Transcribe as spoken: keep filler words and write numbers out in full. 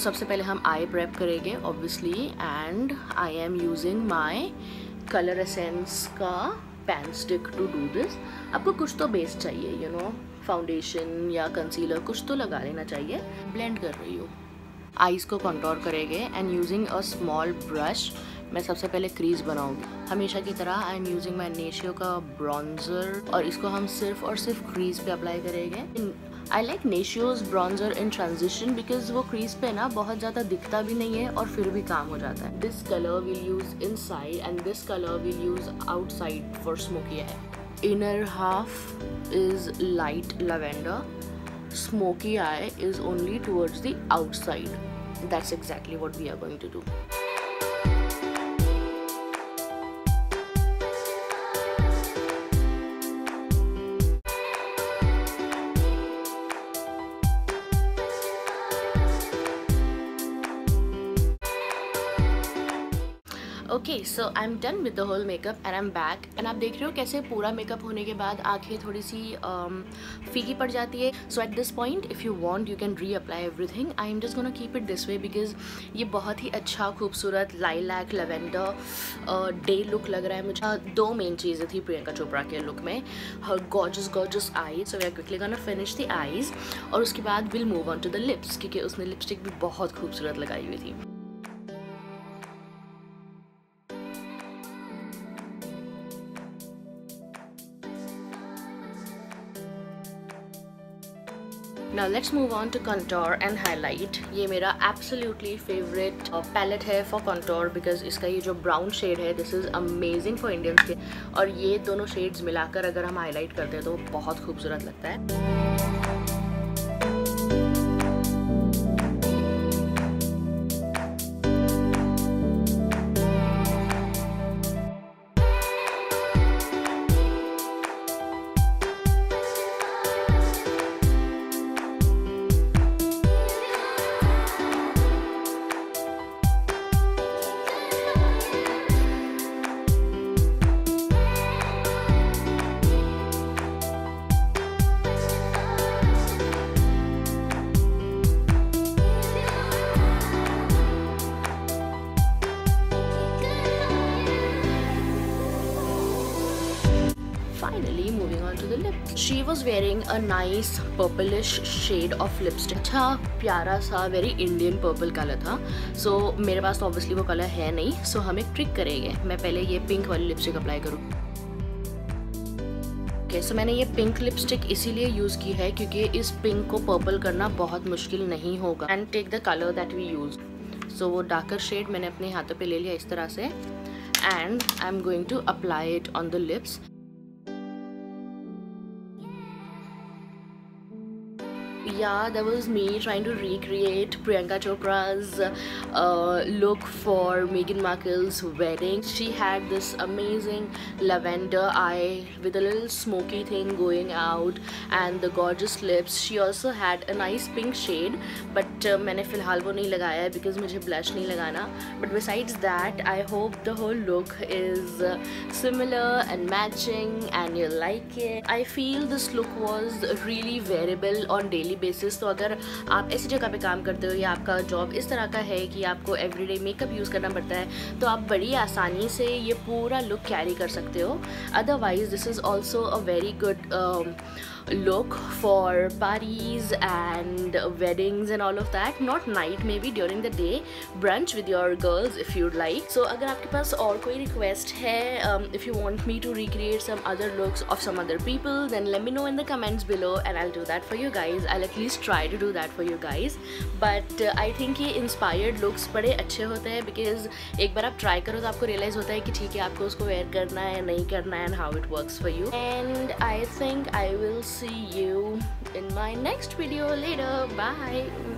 सबसे पहले हम आई प्रेप करेंगे obviously, and I am using my Colour Essence का pen stick to do this. आपको कुछ तो बेस चाहिए, यू नो, फाउंडेशन या कंसीलर कुछ तो लगा लेना चाहिए। ब्लेंड कर रही हूँ, आईज को कंटूर करेंगे and using a small brush मैं सबसे पहले क्रीज बनाऊंगी। हमेशा की तरह आई एम यूजिंग माई नेशियो का ब्रॉन्जर और इसको हम सिर्फ और सिर्फ क्रीज पे अप्लाई करेंगे। आई लाइक नेशियोज ब्रॉन्जर इन ट्रांजिशन बिकॉज वो क्रीज पे ना बहुत ज़्यादा दिखता भी नहीं है और फिर भी काम हो जाता है। This colour will use inside and this colour will use outside for smoky eye. Inner half is light lavender, smoky eye is only towards the outside. That's exactly what we are going to do. Okay so I am done with the whole makeup and I am back. And आप देख रहे हो कैसे पूरा makeup होने के बाद आंखें थोड़ी सी um, फीकी पड़ जाती है। So at this point if you want you can reapply everything. I am just gonna keep it this way because ये बहुत ही अच्छा खूबसूरत लाइलैक लैवेंडर डे लुक लग रहा है मुझे। uh, दो मेन चीज़ें थी प्रियंका चोपड़ा के लुक में, हर gorgeous gorgeous eyes. So we are quickly gonna finish the eyes और उसके बाद will move on to the lips क्योंकि उसने लिपस्टिक भी बहुत खूबसूरत लगाई हुई थी। Now let's move on to contour and highlight. ये मेरा absolutely favorite palette है for contour because इसका ये जो brown shade है this is amazing for Indian skin और ये दोनों shades मिलाकर अगर हम highlight करते हैं तो बहुत खूबसूरत लगता है। Finally moving on to the lips. She was wearing a nice purplish shade of lipstick. अच्छा प्यारा सा very Indian purple color था। So मेरे पास तो obviously वो color है नहीं, so हम एक trick करेंगे। मैं पहले ये pink वाली lipstick apply करूँ। Okay, so मैंने ये pink lipstick इसीलिए यूज़ की है क्योंकि इस pink को purple करना बहुत मुश्किल नहीं होगा। And take the color that we use. So वो darker shade मैंने अपने हाथों पे ले लिया इस तरह से and I'm going to apply it on the lips. Yeah, that was me trying to recreate Priyanka Chopra's uh, look for Meghan Markle's wedding. She had this amazing lavender eye with a little smoky thing going out and the gorgeous lips. She also had a nice pink shade, but uh, मैंने फिलहाल वो नहीं लगाया है because मुझे blush नहीं लगाना. But besides that, I hope the whole look is uh, similar and matching and you like it. I feel this look was really wearable on daily basis. तो अगर आप ऐसी जगह पे काम करते हो या आपका जॉब इस तरह का है कि आपको एवरीडे मेकअप यूज़ करना पड़ता है तो आप बड़ी आसानी से ये पूरा लुक कैरी कर सकते हो. Otherwise this is also a very good look for parties and weddings and all of that. Not night, maybe during the day, brunch with your girls if you'd like. So अगर आपके पास और कोई request है, um, if you want me to recreate some other looks of some other people, then let me know in the comments below and I'll do that for you guys. I'll at least try to do that for you guys. But uh, I think ये inspired looks बड़े अच्छे होते हैं because एक बार आप try करो तो आपको realize होता है कि ठीक है आपको उसको wear करना है नहीं करना है and how it works for you. And I think I will see you in my next video later. Bye.